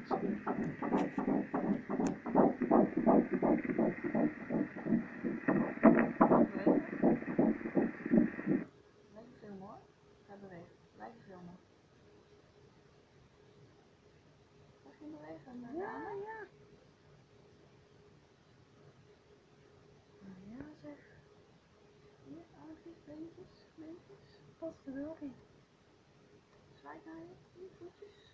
Blijven filmen hoor. Ga bewegen. Blijven filmen. Mag je bewegen naar de armen? Ja. Ja zeg. Hier, armpjes, beentjes. Pas er wel in. Zwaait naar je. Hier, voetjes.